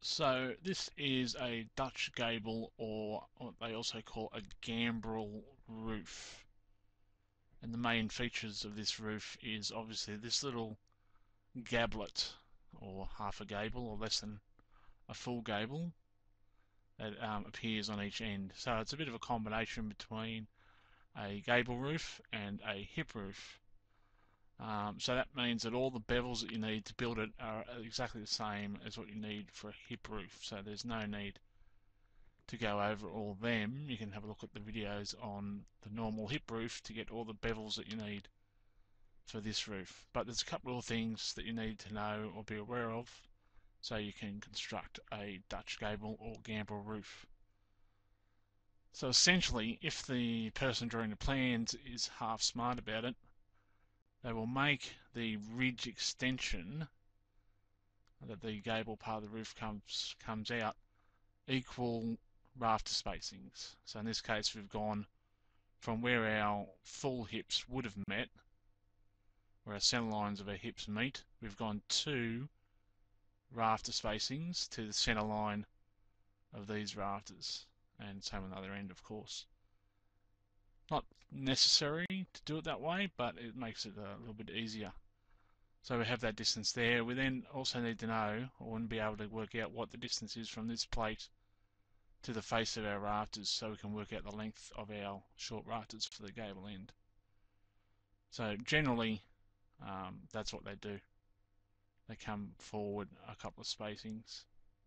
So this is a Dutch Gable, or what they also call a Gambrel roof. And the main features of this roof is obviously this little gablet, or half a gable, or less than a full gable, that appears on each end. So it's a bit of a combination between a gable roof and a hip roof. So that means that all the bevels that you need to build it are exactly the same as what you need for a hip roof. So there's no need to go over all of them. You can have a look at the videos on the normal hip roof to get all the bevels that you need for this roof. But there's a couple of things that you need to know or be aware of so you can construct a Dutch gable or gambrel roof. So essentially, if the person drawing the plans is half smart about it, they will make the ridge extension that the gable part of the roof comes out equal rafter spacings. So in this case we've gone from where our full hips would have met, where our centre lines of our hips meet, we've gone 2 rafter spacings to the centre line of these rafters, and same on the other end of course. Not necessary to do it that way, but it makes it a little bit easier. So we have that distance there. We then also need to know, or be able to work out what the distance is from this plate to the face of our rafters, so we can work out the length of our short rafters for the gable end. So generally that's what they do. They come forward a couple of spacings.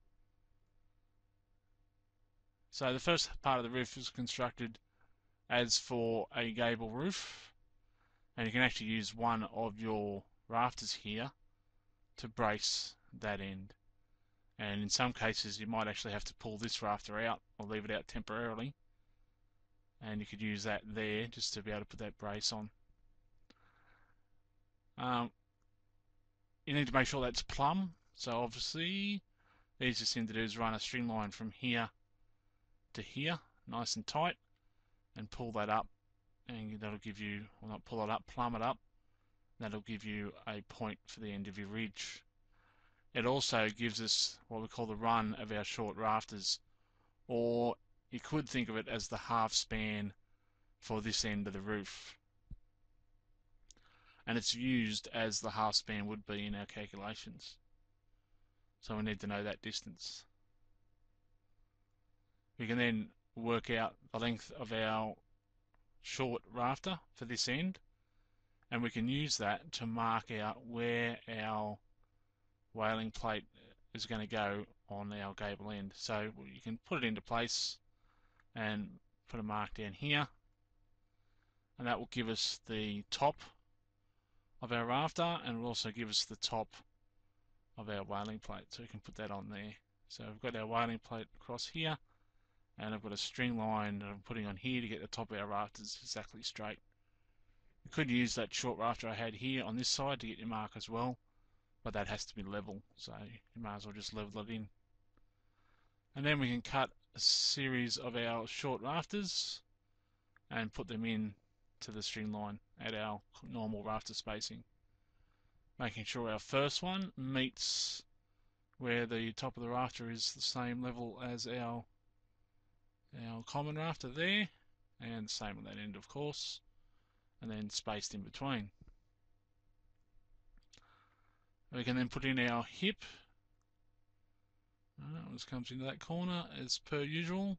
So the first part of the roof is constructed as for a gable roof, and you can actually use one of your rafters here to brace that end. And in some cases you might actually have to pull this rafter out or leave it out temporarily, and you could use that there just to be able to put that brace on. You need to make sure that's plumb, so obviously the easiest thing to do is run a string line from here to here, nice and tight, and pull that up, and that'll give you, well, not pull it up, plumb it up. That'll give you a point for the end of your ridge. It also gives us what we call the run of our short rafters, or you could think of it as the half span for this end of the roof. And it's used as the half span would be in our calculations. So we need to know that distance. We can then work out the length of our short rafter for this end, and we can use that to mark out where our whaling plate is going to go on our gable end. So you can put it into place and put a mark down here, and that will give us the top of our rafter, and will also give us the top of our whaling plate, so we can put that on there. So we've got our whaling plate across here, and I've got a string line that I'm putting on here to get the top of our rafters exactly straight. You could use that short rafter I had here on this side to get your mark as well, but that has to be level, so you might as well just level it in. And then we can cut a series of our short rafters and put them in to the string line at our normal rafter spacing, making sure our first one meets where the top of the rafter is the same level as our common rafter there, and same on that end of course, and then spaced in between. We can then put in our hip. This comes into that corner as per usual,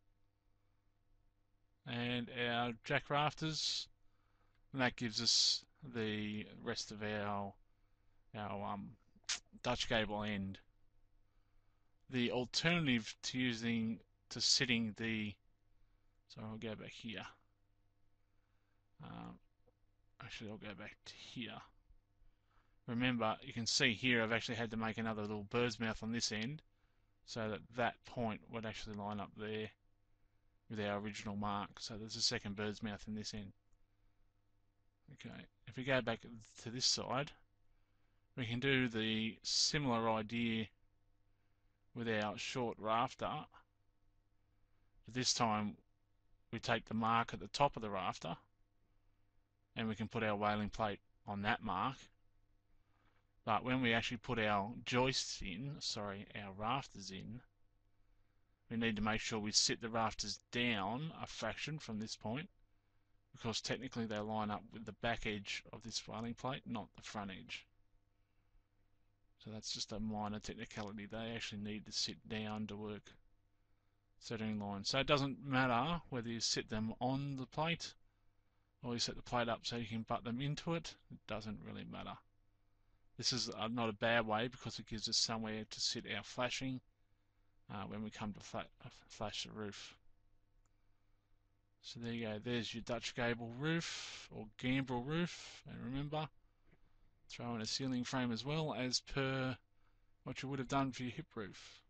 and our jack rafters, and that gives us the rest of our Dutch gable end. The alternative to sitting the, so I'll go back here. Actually, I'll go back to here. Remember, you can see here I've actually had to make another little bird's mouth on this end, so that that point would actually line up there with our original mark. So there's a second bird's mouth in this end. Okay, if we go back to this side, we can do the similar idea with our short rafter, but this time we take the mark at the top of the rafter and we can put our whaling plate on that mark. But when we actually put our joists in, our rafters in, we need to make sure we sit the rafters down a fraction from this point, because technically they line up with the back edge of this railing plate, not the front edge. So that's just a minor technicality. They actually need to sit down to work centering line. So it doesn't matter whether you sit them on the plate or you set the plate up so you can butt them into it. It doesn't really matter. This is not a bad way because it gives us somewhere to sit our flashing when we come to flash the roof. So there you go. There's your Dutch Gable roof or Gambrel roof. And remember, throw in a ceiling frame as well as per what you would have done for your hip roof.